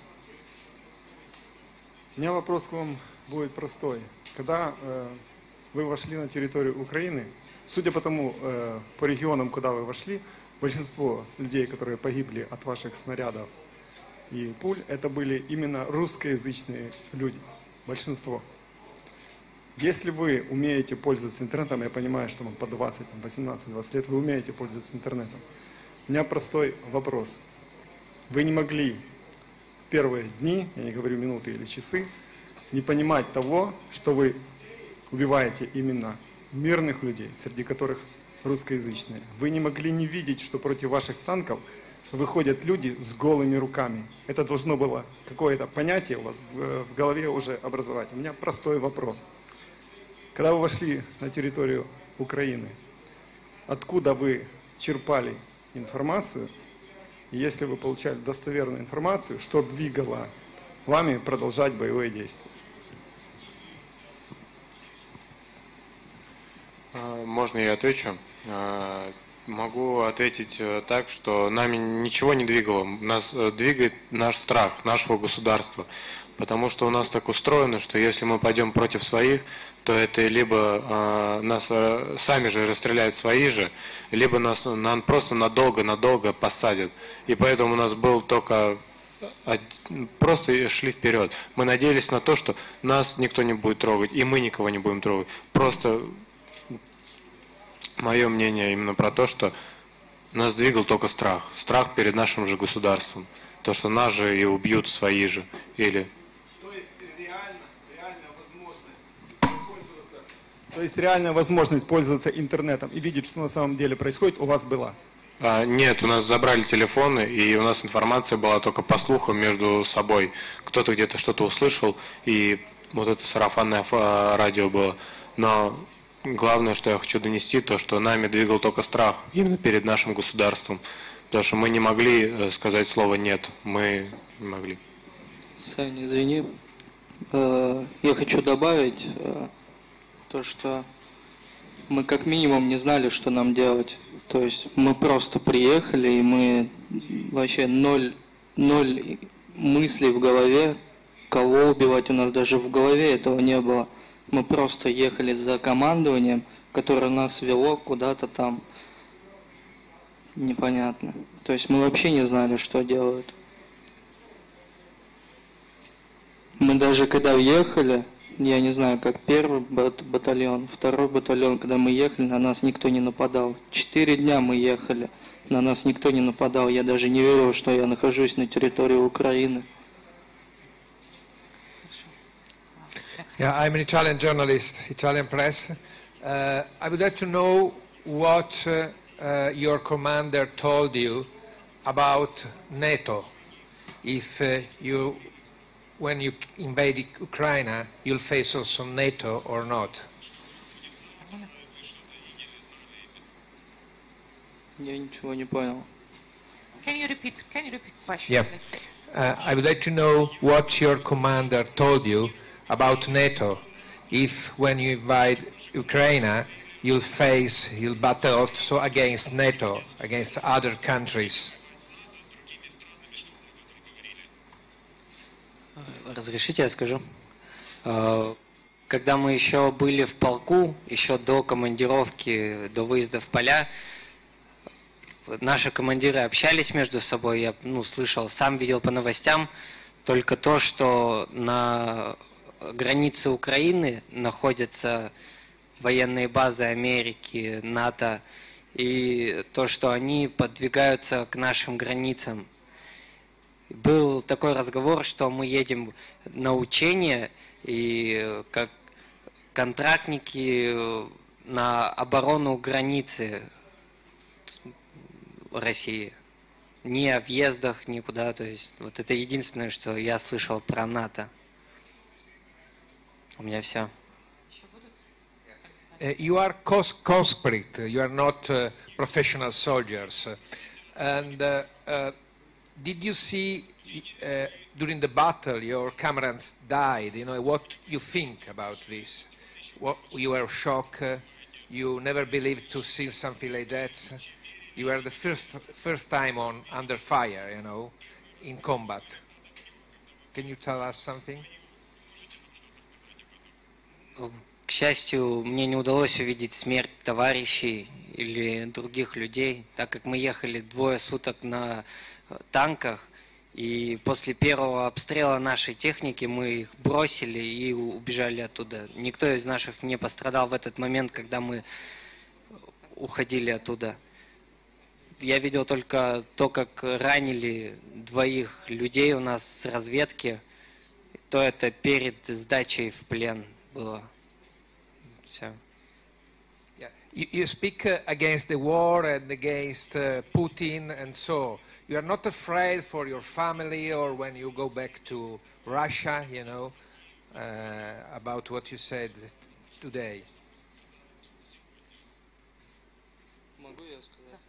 G: У меня вопрос к вам будет простой. Когда э, вы вошли на территорию Украины, судя по тому, э, по регионам, куда вы вошли, большинство людей, которые погибли от ваших снарядов и пуль, это были именно русскоязычные люди. Большинство. Если вы умеете пользоваться интернетом, я понимаю, что вам по двадцать, восемнадцать-двадцать лет, вы умеете пользоваться интернетом. У меня простой вопрос. Вы не могли в первые дни, я не говорю минуты или часы, не понимать того, что вы убиваете именно мирных людей, среди которых русскоязычные. Вы не могли не видеть, что против ваших танков выходят люди с голыми руками. Это должно было какое-то понятие у вас в, в голове уже образовать. У меня простой вопрос. Когда вы вошли на территорию Украины, откуда вы черпали информацию? И если вы получали достоверную информацию, что двигало вами продолжать боевые действия?
B: Можно я отвечу? Могу ответить так, что нами ничего не двигало. Нас двигает наш страх, нашего государства. Потому что у нас так устроено, что если мы пойдем против своих, то это либо э, нас э, сами же расстреляют свои же, либо нас, нам просто надолго-надолго посадят. И поэтому у нас был только... Просто шли вперед. Мы надеялись на то, что нас никто не будет трогать, и мы никого не будем трогать. Просто мое мнение именно про то, что нас двигал только страх. Страх перед нашим же государством. То, что нас же и убьют свои же. Или...
G: То есть реально, реальная возможность пользоваться... То есть реальная возможность пользоваться интернетом и видеть, что на самом деле происходит, у вас была?
B: А, нет, у нас забрали телефоны, и у нас информация была только по слухам между собой. Кто-то где-то что-то услышал, и вот это сарафанное радио было. Но главное, что я хочу донести, то, что нами двигал только страх, именно перед нашим государством. Потому что мы не могли сказать слово «нет», мы не могли.
C: Саня, извини. Я хочу добавить то, что мы как минимум не знали, что нам делать. То есть мы просто приехали, и мы вообще ноль, ноль мыслей в голове, кого убивать у нас даже в голове этого не было. Мы просто ехали за командованием, которое нас вело куда-то там. Непонятно. То есть мы вообще не знали, что делают. Мы даже когда въехали, я не знаю, как первый батальон, второй батальон, когда мы ехали, на нас никто не нападал. Четыре дня мы ехали, на нас никто не нападал. Я даже не верил, что я нахожусь на территории Украины.
H: Yeah, I'm an Italian journalist, Italian press. Uh, I would like to know what uh, uh, your commander told you about NATO. If uh, you, when you invade Ukraine, you'll face also NATO or not.
C: Я ничего не понял.
A: Can you repeat? Can you repeat the question,
H: Yeah.
A: please?
H: Uh, I would like to know what your commander told you about NATO. If when you invade Ukraine, you'll face, you'll battle also against NATO, against other countries.
D: Разрешите, я скажу. когда мы еще были в полку, еще до командировки, до выезда в поля, наши командиры общались между собой, я ну, слышал, сам видел по новостям только то, что на границе Украины находятся военные базы Америки, НАТО, и то, что они подвигаются к нашим границам. Был такой разговор, что мы едем на учения, и как контрактники на оборону границы России. Ни о въездах, никуда. То есть вот это единственное, что я слышал про НАТО. У меня все.
H: Uh, you are cons conscript, you are not uh, professional soldiers. And uh, uh, did you see uh, during the battle your comrades died? You know, what you think about this? What, you were shocked, uh, you never believed to see something like that? You were the first, first time on under fire, you know, in combat. Can you tell us something?
D: К счастью, мне не удалось увидеть смерть товарищей или других людей, так как мы ехали двое суток на танках, и после первого обстрела нашей техники мы их бросили и убежали оттуда. Никто из наших не пострадал в этот момент, когда мы уходили оттуда. Я видел только то, как ранили двоих людей у нас с разведки, то это перед сдачей в плен было. Все.
H: Yeah. You, you speak uh, against the war and against uh, Putin and so. You are not afraid for your family or when you go back to Russia, you know, uh, about what you said today?
C: Могу я сказать?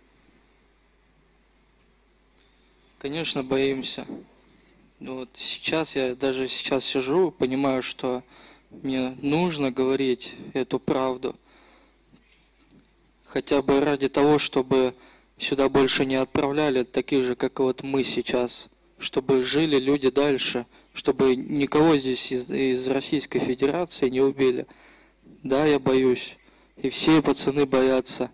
C: Конечно, боимся. Вот сейчас я даже сейчас сижу, понимаю, что мне нужно говорить эту правду. Хотя бы ради того, чтобы сюда больше не отправляли таких же, как и вот мы сейчас. Чтобы жили люди дальше. Чтобы никого здесь из, из Российской Федерации не убили. Да, я боюсь. И все пацаны боятся.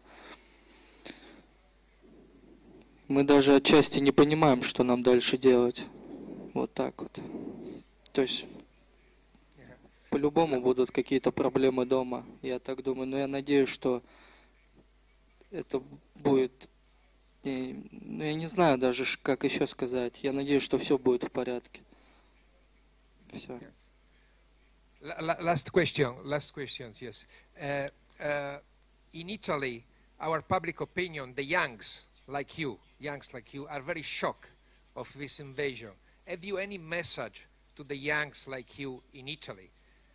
C: Мы даже отчасти не понимаем, что нам дальше делать. Вот так вот. То есть... По-любому будут какие-то проблемы дома, я так думаю. Но я надеюсь, что это будет... Ну, я не знаю даже, как еще сказать. Я надеюсь, что все будет в порядке. Все.
H: Last question, last questions, yes. Uh, uh, in Italy, our public opinion, the youngs like you, youngs like you, are very shocked of this invasion. Have you any message to the youngs like you in Italy?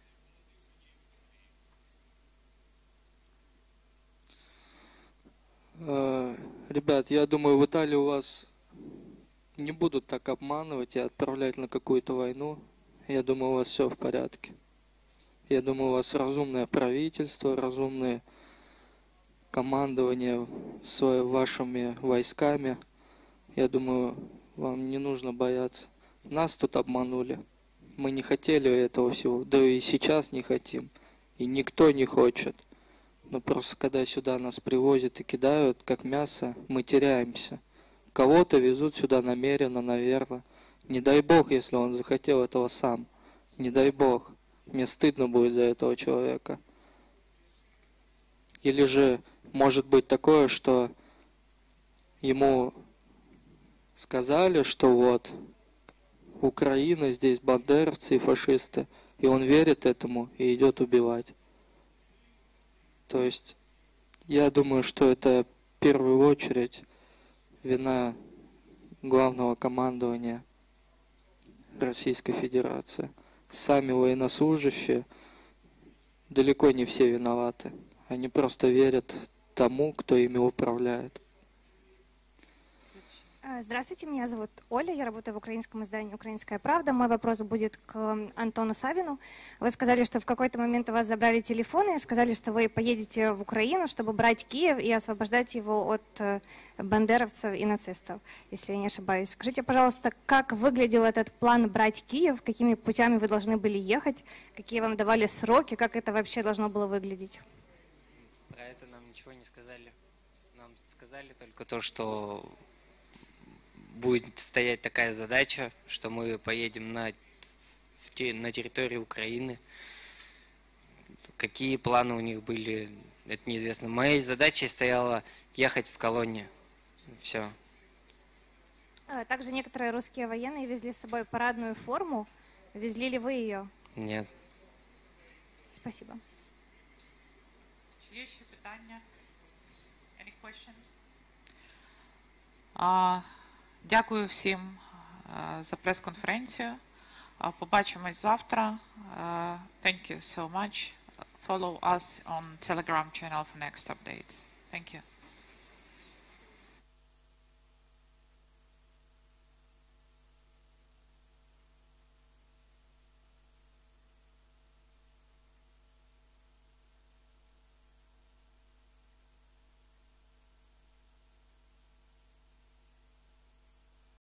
C: Ребят, я думаю, в Италии у вас не будут так обманывать и отправлять на какую-то войну. Я думаю, у вас все в порядке. Я думаю, у вас разумное правительство, разумное командование вашими войсками. Я думаю, вам не нужно бояться. Нас тут обманули. Мы не хотели этого всего. Да и сейчас не хотим. И никто не хочет. Но просто когда сюда нас привозят и кидают, как мясо, мы теряемся. Кого-то везут сюда намеренно, наверное. Не дай бог, если он захотел этого сам. Не дай бог. Мне стыдно будет за этого человека. Или же может быть такое, что ему сказали, что вот Украина, здесь бандеровцы и фашисты, и он верит этому и идет убивать. То есть, я думаю, что это в первую очередь вина главного командования Российской Федерации. Сами военнослужащие далеко не все виноваты. Они просто верят тому, кто ими управляет.
I: Здравствуйте, меня зовут Оля, я работаю в украинском издании «Украинская правда». Мой вопрос будет к Антону Савину. Вы сказали, что в какой-то момент у вас забрали телефоны и сказали, что вы поедете в Украину, чтобы брать Киев и освобождать его от бандеровцев и нацистов, если я не ошибаюсь. Скажите, пожалуйста, как выглядел этот план брать Киев, какими путями вы должны были ехать, какие вам давали сроки, как это вообще должно было выглядеть?
D: Про это нам ничего не сказали. Нам сказали только то, что будет стоять такая задача, что мы поедем на, в те, на территорию Украины. Какие планы у них были, это неизвестно. Моей задачей стояло ехать в колонне. Все.
I: Также некоторые русские военные везли с собой парадную форму. Везли ли вы ее?
D: Нет.
I: Спасибо.
A: Є ще питання? Any questions? А, дякую всім а, за прес-конференцію. А, побачимось завтра. А, thank you so much. Follow us on Telegram channel for next updates. Thank you.